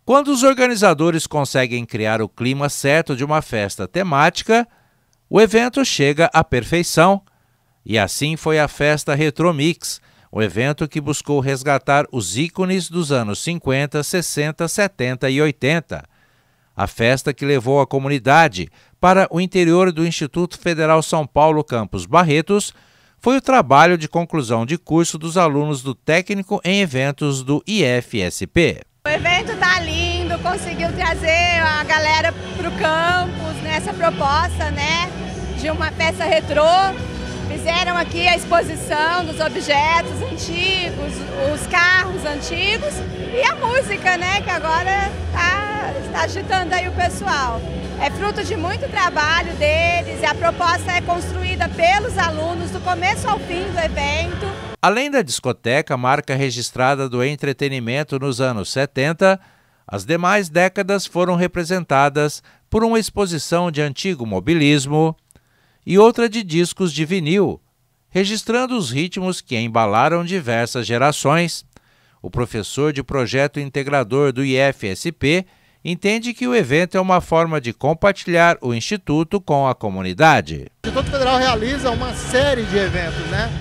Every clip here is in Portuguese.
Quando os organizadores conseguem criar o clima certo de uma festa temática, o evento chega à perfeição. E assim foi a festa Retromix, o evento que buscou resgatar os ícones dos anos 50, 60, 70 e 80. A festa que levou a comunidade para o interior do Instituto Federal São Paulo Campus Barretos foi o trabalho de conclusão de curso dos alunos do Técnico em Eventos do IFSP. O evento tá lindo, conseguiu trazer a galera para o campus nessa proposta, de uma festa retrô. Fizeram aqui a exposição dos objetos antigos, os carros antigos e a música, que agora está agitando aí o pessoal. É fruto de muito trabalho deles e a proposta é construída pelos alunos do começo ao fim do evento. Além da discoteca, marca registrada do entretenimento nos anos 70, as demais décadas foram representadas por uma exposição de antigo mobilismo e outra de discos de vinil, registrando os ritmos que embalaram diversas gerações. O professor de projeto integrador do IFSP entende que o evento é uma forma de compartilhar o Instituto com a comunidade. O Instituto Federal realiza uma série de eventos,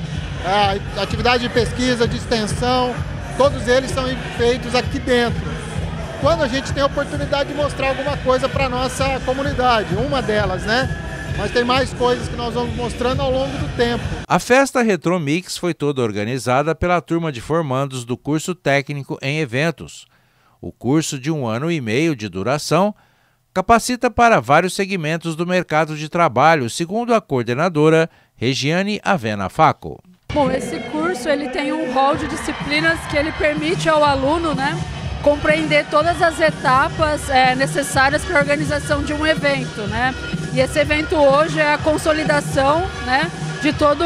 atividade de pesquisa, de extensão, todos eles são feitos aqui dentro. Quando a gente tem a oportunidade de mostrar alguma coisa para a nossa comunidade, uma delas, mas tem mais coisas que nós vamos mostrando ao longo do tempo. A festa Retromix foi toda organizada pela turma de formandos do curso técnico em eventos. O curso, de 1 ano e meio de duração, capacita para vários segmentos do mercado de trabalho, segundo a coordenadora Regiane Avena Faco. Bom, esse curso ele tem um rol de disciplinas que ele permite ao aluno, compreender todas as etapas necessárias para a organização de um evento, E esse evento hoje é a consolidação, de todo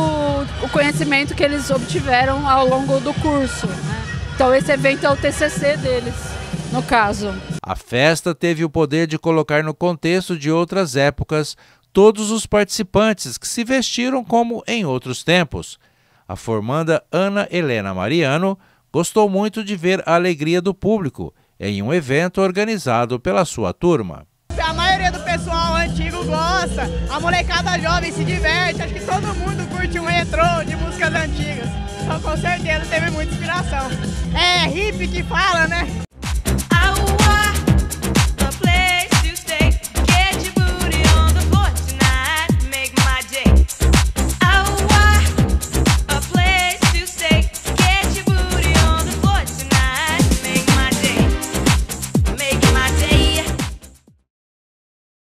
o conhecimento que eles obtiveram ao longo do curso, Então esse evento é o TCC deles, no caso. A festa teve o poder de colocar no contexto de outras épocas todos os participantes que se vestiram como em outros tempos. A formanda Ana Helena Mariano gostou muito de ver a alegria do público em um evento organizado pela sua turma. A maioria do pessoal antigo gosta, a molecada jovem se diverte, acho que todo mundo curte um retrô de músicas antigas. Então com certeza teve muita inspiração. É hippie que fala,